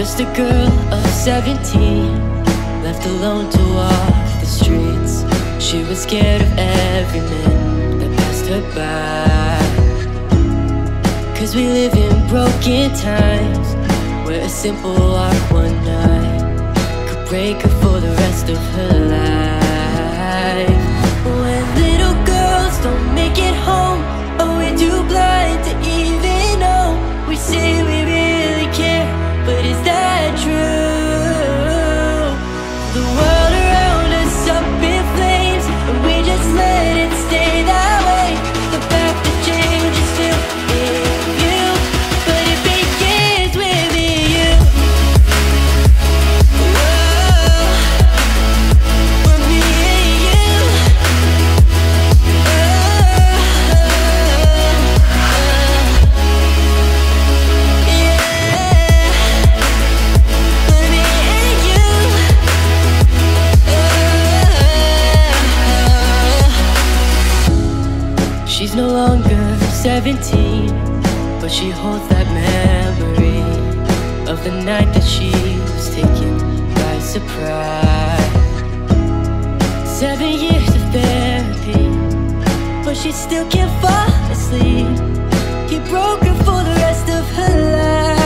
Just a girl of 17, left alone to walk the streets. She was scared of every man that passed her by. Cause we live in broken times, where a simple walk one night could break her for the rest of her life. When little girls don't make it home, oh, we're too blind to even know. We say we really care, but is that true? The world around us up in flames, and we just let it stay that way. The path to change is still in you, but it begins with you. Whoa, for me and you. She's no longer 17, but she holds that memory of the night that she was taken by surprise. 7 years of therapy, but she still can't fall asleep. He broke her for the rest of her life.